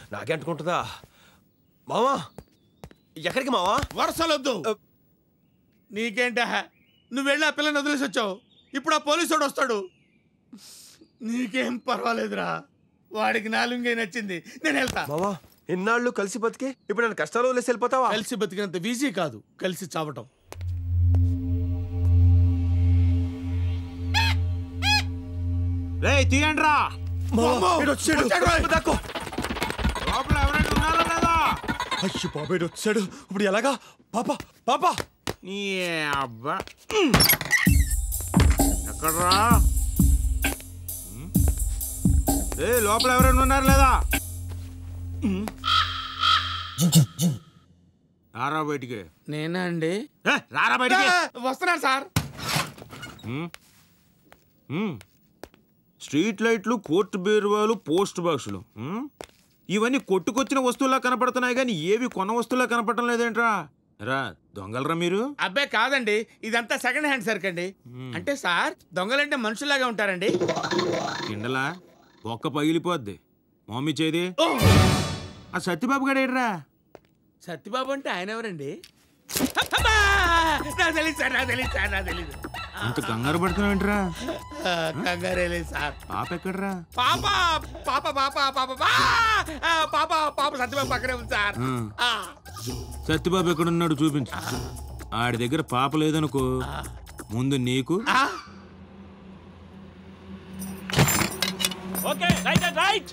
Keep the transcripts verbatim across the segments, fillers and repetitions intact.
నాకే అంటుకుంటుందా మావా? ఎక్కడికి మావా? వరుసలొద్దు. నీకేంట, నువ్వు వెళ్ళి ఆ పిల్లని వదిలేసి వచ్చావు. ఇప్పుడు ఆ పోలీసుడు వస్తాడు. నీకేం పర్వాలేదురా, వాడికి నాలుగే నచ్చింది. నేను వెళ్తా. మావా ఎన్నాళ్ళు కలిసి బతికే ఇప్పుడు నేను కష్టాలు వదిలేసి వెళ్ళిపోతావా? కలిసి బతికినంత ఈజీ కాదు కలిసి చావటం. రేయ్ తీయండ్రా. లోపల ఎవరైనా ఉన్నారా లేదా? అయ్యో బాబాయ్ వచ్చాడు. ఇప్పుడు ఎలాగా? పాపా పాపా నీ అబ్బా ఎక్కడ్రా? ఏ లోపల ఎవరైనా ఉన్నారు లేదా? రారా బయటికి. నేనా అండి? రారా బయటికి. వస్తున్నాను సార్. స్ట్రీట్ లైట్లు, కోర్టు బీరువాలు, పోస్ట్ బాక్సులు, ఇవన్నీ కొట్టుకొచ్చిన వస్తువులా కనపడుతున్నాయి కానీ ఏవి కొన్న వస్తువులా కనపడటం లేదేంట్రా? రా దొంగలరా మీరు? అబ్బే కాదండి, ఇదంతా సెకండ్ హ్యాండ్ సరుకు అండి. అంటే సార్ దొంగలంటే మనుషులాగా ఉంటారండి. కిండలా ఒక్క పగిలిపోద్ది. మమ్మీ చేది ఆ సత్యబాబు గడేడ్రా? సత్యబాబు అంటే ఆయన ఎవరండి? నాకు తెలియదు సార్, నాకు తెలియదు సార్, నాకు తెలియదు. అంత కంగారు పడుతున్నావేంట్రా? కంగారే లేదు సార్. పాప ఎక్కడ్రా? పాప పాప పాప పాప పాప పాప సత్యబాబు పక్కనే ఉంది సార్. సత్యబాబు ఎక్కడున్నాడు చూపించు. ఆడి దగ్గర పాప లేదనుకో, ముందు నీకు ఓకే రైట్ అండ్ రైట్.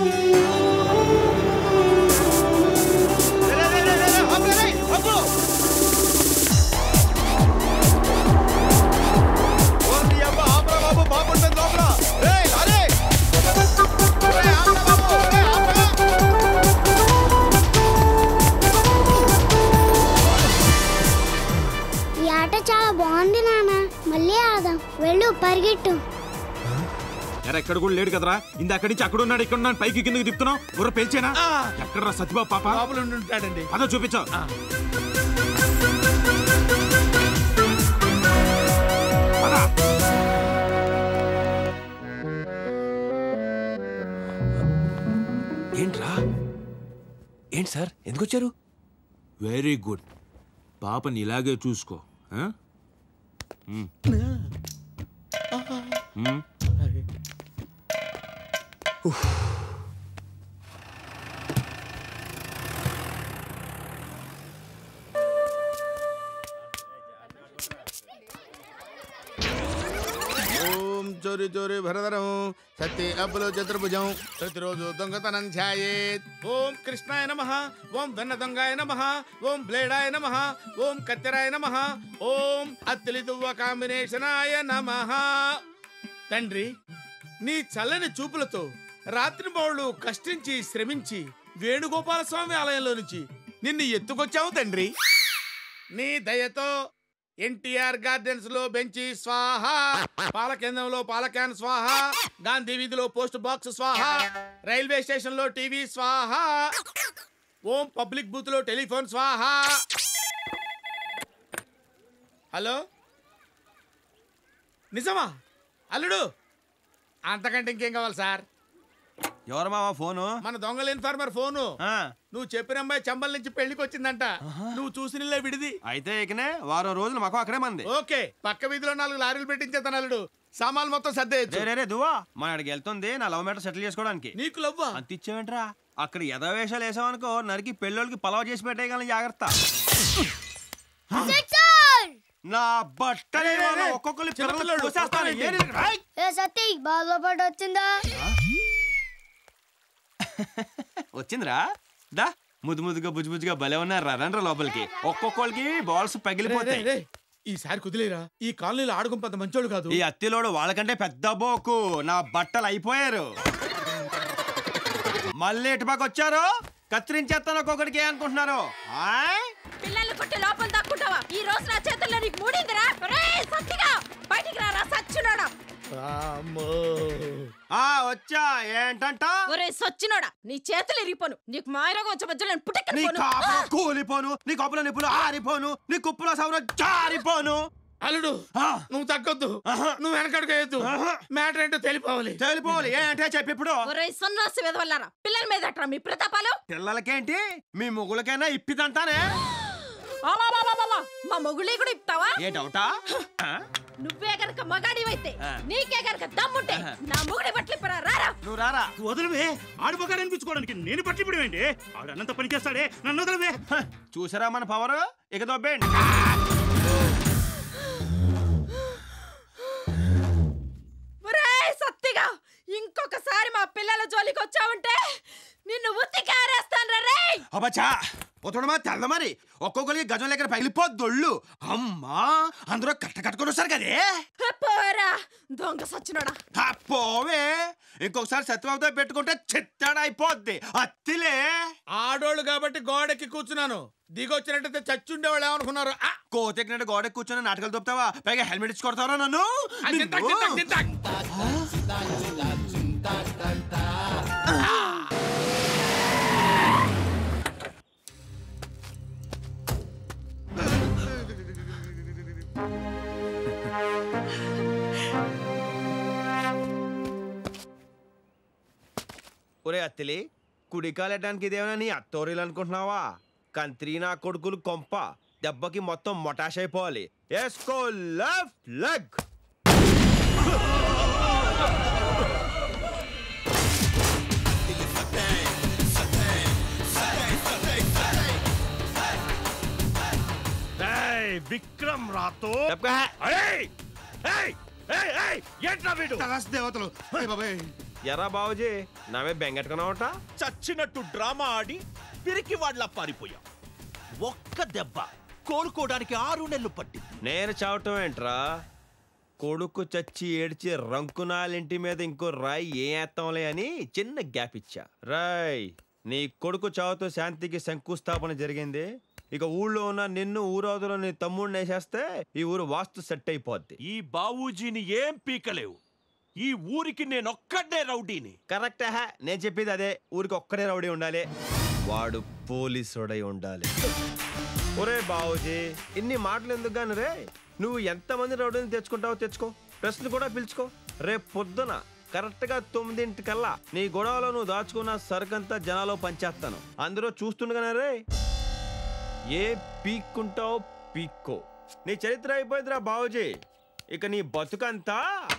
ఈ ఆట చాలా బాగుంది నాన్న, మళ్ళీ ఆడదాం. వెళ్ళు పరిగెట్టు. ఎక్కడ కూడా లేడు కదరా? ఇంద అక్కడి నుంచి అక్కడ ఉన్నాడు, ఇక్కడ ఉన్నాడు, పైకి కిందకి తిప్పుతున్నావు. బుర్ర పెంచేనా? ఎక్కడరా సత్యబాబు పాప? లోపల ఉంటాడండి. అదో చూపించావు. ఏంట్రా? ఏంటి సార్ ఎందుకు వచ్చారు? Very good. పాపని ఇలాగే చూసుకో. ఓం చోరి చోరి భరధరం సత్య అబ్బులో చతుర్భుజం ప్రతిరోజు దొంగతనం ఛాయేత్. ఓం కృష్ణాయ నమః, ఓం వెన్న దొంగాయ నమః, ఓం బ్లేడాయ నమః, ఓం కత్తెరాయ నమః, ఓం అత్తిలి దువ్వ కాంబినేషనాయ నమః. తండ్రి, నీ చల్లని చూపులతో రాత్రి బౌళ్ళు కష్టించి శ్రమించి వేణుగోపాల స్వామి ఆలయంలో నుంచి నిన్ను ఎత్తుకొచ్చావు తండ్రి. నీ దయతో ఎన్టీఆర్ గార్డెన్స్ లో బెంచి స్వాహ, పాల కేంద్రంలో పాల క్యాన్ స్వాహ, గాంధీ వీధిలో పోస్ట్ బాక్స్ స్వాహ, రైల్వే స్టేషన్ లో టీవీ స్వాహ, ఓం పబ్లిక్ బూత్ లో టెలిఫోన్ స్వాహ. హలో, నిజమా అల్లుడు? అంతకంటే ఇంకేం కావాలి సార్? ఎవరు మావా ఫోను? మన దొంగల ఇన్ఫార్మర్ ఫోను. నువ్వు చెప్పిన అమ్మాయి చంబల్ నుంచి పెళ్లికి వచ్చిందంట. నువ్వు చూసిన విడిది. అయితే ఇకనే వారం రోజులు మాకు అక్కడే మంది. ఓకే, పక్క వీధిలో నాలుగు లారీలు పెట్టించేతాను అల్లుడు. సామాన్లు మొత్తం సర్దేయచ్చు. దువ్వా మా అడిగి వెళ్తుంది నా లవ్ మ్యాటర్ సెటిల్ చేసుకోవడానికి. నీకు లవ్వా? అంత ఇచ్చేవేంట్రా? అక్కడ యథావేషాలు వేసావనుకో నరికి పెళ్ళోళ్ళకి పలావ్ చేసి పెట్టేయగలని జాగ్రత్త. నా బట్టలే ఒక్కొక్కరు సతీ బాగా పాటు వచ్చిందా? వచ్చిందిరా. దా ముద్దు ముద్దుగా బుజ్జు బుజ్జుగా భలే ఉన్నారు. రండ్రా లోపలికి. ఒక్కొక్కరికి బాల్స్ పగిలిపోతాయి. ఈసారి కుదిలేరా? ఈ కాలనీలో ఆడుకుంపంత మంచోడు కాదు. ఈ అత్తిలోడు వాళ్ళకంటే పెద్ద బోకు. నా బట్టలు అయిపోయారు. మళ్ళీ ఇటుపక్క వచ్చారు, కత్తిరించేస్తాను ఒక్కొక్కడికి. అనుకుంటున్నారు పిల్లలు కొట్టి లోపల దక్కుంటావా? ఈ రోజు నా చేతుల్లో నీకు మూడిందిరా. సత్తిగా బయటికి రారా సచ్చినోడా. వచ్చా ఏంటంట? ఒరే సచ్చినోడా, నీ చేతులు ఇరిగిపోను. నీకు మాయరోగం వచ్చే మధ్యలో నేను పుట్టెక్కను. కూలిపోను, నీ కప్పుల నిప్పులు ఆరిపోను, నీ కుప్పుల సౌర జారిపోను. అల్లుడు నువ్వు తగ్గొద్దు, నువ్వు వెనకడుగు మ్యాటర్ ఏంటో తెలిపోవాలి. తెలిపోవాలి ఏంటే చెప్పి ఇప్పుడు. సన్నాసి వెదవల్లారా, పిల్లల మీద అట్రా మీ ప్రతాపాలు. పిల్లలకేంటి మీ మొగులకైనా ఇప్పిదంతానే. మా మొగుళ్ళి కూడా ఇప్తావా? ఏ డౌటా? నువ్వే గనక మగాడివైతే నీకే గనక దమ్ముంటే నా మొగుడి బట్టలిప్పరా రారా. నువ్వు రారా. వదిలివే, ఆడు మగాడు అనిపించుకోవడానికి నేను బట్టలిప్పడం ఏంటి? ఆడు అన్నంత పని చేస్తాడే, నన్ను వదిలివే. చూసారా మన పవర్, ఇక దొబ్బేండి. సత్తిగా ఇంకొకసారి మా పిల్లల జోలికి వచ్చావంటే నిన్ను ఉత్తికారేస్తాను రే. అబ్బచ్చా పోతుడమా తెల్ల మరి ఒక్కొక్కరికి గజం లెక్కన పగిలిపోద్దొళ్ళు. అమ్మా అందరూ కట్ట కట్టుకొని వస్తారు కదే. పోరా దొంగ సచ్చినోడా. పోవే, ఇంకొకసారి సత్యబాబుతో పెట్టుకుంటే చిత్తాడైపోద్ది. అత్తిలే ఆడోళ్ళు కాబట్టి గోడెక్కి కూర్చున్నాను, దిగొచ్చినట్టయితే చచ్చుండేవాళ్ళు ఏమనుకున్నారు? కోతెక్కినట్టు గోడెక్కి కూర్చొని నాటకాలు తప్పుతావా? పైగా హెల్మెట్ ఇచ్చి కొడతావరా నన్ను? ఒరే అత్తిలి, కుడికాలెట్టడానికి ఇదేమైనా నీ అత్తోరీలు అనుకుంటున్నావా? కంత్రి నా కొడుకులు కొంప దెబ్బకి మొత్తం మొటాష్ అయిపోవాలి. ఎస్కో లెఫ్ట్ లెగ్. విక్రమ్ రాతో దేవతలు ఎరా బాబుజీ నామే బెంగెట్టుకున్నావట. చచ్చినట్టు డ్రామా ఆడి పిరికి వాళ్ళ పారిపోయా. ఒక్క దెబ్బ కోలుకోవడానికి ఆరు నెలలు పట్టింది. నేను చావటం ఏంట్రా? కొడుకు చచ్చి ఏడ్చి రంకునాలింటి మీద ఇంకో రాయి ఏం వేస్తాంలే అని చిన్న గ్యాప్ ఇచ్చా. రాయ్ నీ కొడుకు చావుతో శాంతికి శంకుస్థాపన జరిగింది. ఇక ఊళ్ళో ఉన్న నిన్ను ఊరవతలో నీ తమ్ముడిని వేసేస్తే ఈ ఊరు వాస్తు సెట్ అయిపోద్ది. ఈ బావూజీని ఏం పీకలేవు. ఈ ఊరికి నేనొక్కడే రౌడీని. కరెక్ట్ హే, నేను చెప్పేది అదే. ఊరికి ఒక్కడే రౌడీ ఉండాలి, వాడు పోలీసుడై ఉండాలి. ఒరే బావూజీ ఇన్ని మాటలు ఎందుకు గాని రే, నువ్వు ఎంతమంది రౌడీని తెచ్చుకుంటావో తెచ్చుకో, ప్రశ్నలు కూడా పిలుచుకో. రేపు పొద్దున కరెక్ట్ గా తొమ్మిదింటికల్లా నీ గొడవలో నువ్వు దాచుకున్న సరుకంతా జనాలో పంచేస్తాను. అందరూ చూస్తుండగానే రే ఏ పీక్కుంటావు పీక్కో. నీ చరిత్ర అయిపోయిందిరా బావూజీ, ఇక నీ బతుకంతా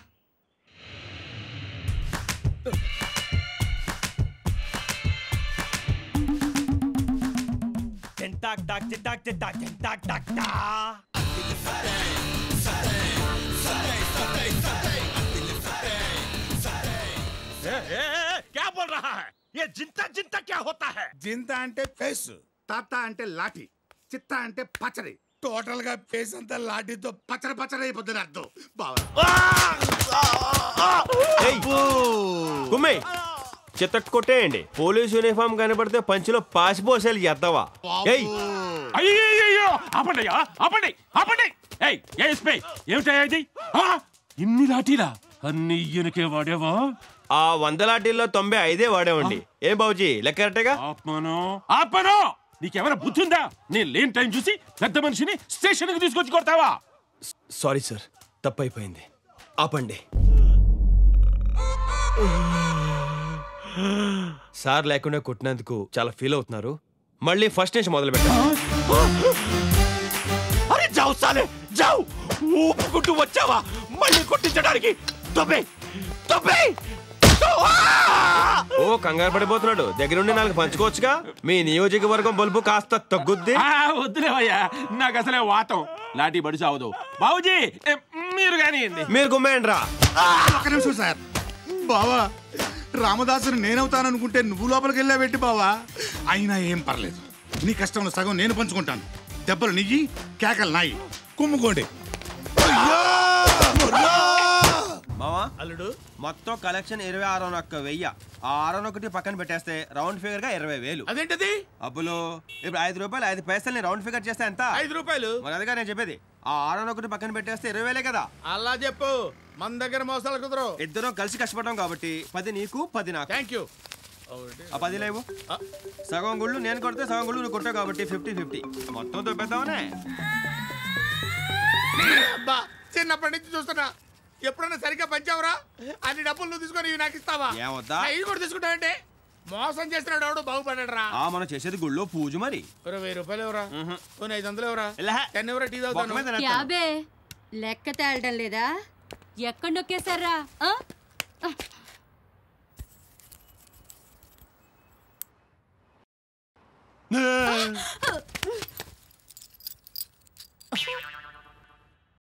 talk talk talk talk talk talk talk. क्या बोल रहा है? ये जिंता जिंता क्या होता है? జింత అంటే ఫేస్, తాత అంటే లాఠీ, చిత్త అంటే పచ్చడి. టోటల్ గా ఫేస్ అంతా లాఠీతో పచ్చడి పచ్చడి అయిపోతుంది అర్థం. కుమ్మే చిత్తట్టు కొట్టేయండి. పోలీస్ యూనిఫామ్ కనబడితే పంచిలో పాసిపోసేలు ఎద్దవా. అయ్యో ఆపండియా, ఆపండి ఆపండి. ఏమిటయ్యా ఇది? ఇన్ని లాఠీలా? అన్ని ఈయనకే వాడేవా? ఆ వంద లాఠీల్లో తొంభై ఐదే వాడేవండి. ఏ బాబుజీ లెక్క కరెక్టేగా? ఆపను ఆపను. నీకేమైనా బుద్ధి ఉందా? నేను లేని టైం చూసి పెద్ద మనిషిని స్టేషన్ కి తీసుకొచ్చి కొడతావా? సారీ సార్, తప్పైపోయింది, ఆపండి. సార్ లేకుండా కొట్టినందుకు చాలా ఫీల్ అవుతున్నారు. మళ్ళీ ఫస్ట్ నుంచి మొదలు పెట్టారు. అరే జావు సాలే జావు, ఊపుకుంటూ వచ్చావా మళ్ళీ కొట్టించడానికి? తొబ్బే తొబ్బే. ఓ కంగారు పడిపోతున్నాడు, దగ్గరుండి నాలుగు పంచుకోవచ్చుగా. మీ నియోజకవర్గం బల్బు కాస్త తగ్గుద్ది. వద్దులేవయ్యా, నాకు అసలే వాతం. లాఠీ బడి సావదు. బాబుజీ మీరు కానీ మీరు గుమ్మేయండి రా. ఒక్క నిమిషం సార్. బావా రామదాసుని నేనవుతాననుకుంటే నువ్వు లోపలికి వెళ్ళాబెట్టి బావా. అయినా ఏం పర్లేదు, నీ కష్టంలో సగం నేను పంచుకుంటాను. దెబ్బలు నియ్యి, కేకలు నాయి, కుమ్ముకోండి. మావా అల్లుడు మొత్తం కలెక్షన్ ఇరవై ఆరు ఒక్క వెయ్యి. ఆ ఆరు ఒకటి పక్కన పెట్టేస్తే రౌండ్ ఫిగర్ గా ఇరవై వేలు. అదేంటది? అబ్బులు ఇప్పుడు ఐదు రూపాయలు ఐదు పైసల్ని రౌండ్ ఫిగర్ చేస్తే ఎంత? ఐదు రూపాయలు. మరి అదిగా నేను చెప్పేది. ఆ ఆరు ఒకటి పక్కన పెట్టేస్తే ఇరవై వేలే కదా. అలా చెప్పు, మన దగ్గర మోసాలు కుదరవు. ఇద్దరం కలిసి కష్టపడడం కాబట్టి పది నీకు పది నాకు. Thank you. ఆ పది లేవు, సగం గుళ్ళు నేను కొడితే సగం గుళ్ళు నువ్వు కొట్టావు కాబట్టి ఫిఫ్టీ ఫిఫ్టీ. మొత్తం దొబ్బేద్దామనే. అబ్బా చిన్నప్పటి నుంచి చూస్తున్నా ఎప్పుడైనా సరిగ్గా పంచావురా అన్ని డబ్బులు నువ్వు తీసుకొని ఇవి నాకు ఇస్తావా ఏమొద్దా ఇవి కూడా తీసుకుంటావంటే మోసం చేస్తున్నాడు ఎవడు బాగుపడ్డాడు రా ఆ మనం చేసేది గుళ్ళో పూజ మరి వెయ్యి రూపాయలు ఎవరా పోనీ ఐదు వందలు ఎవరా ఇలా. టెన్ ఎవరా టీ తాగుతాను యాబే లెక్క తేలడం లేదా ఎక్కడ నొక్కేశారా ఆ?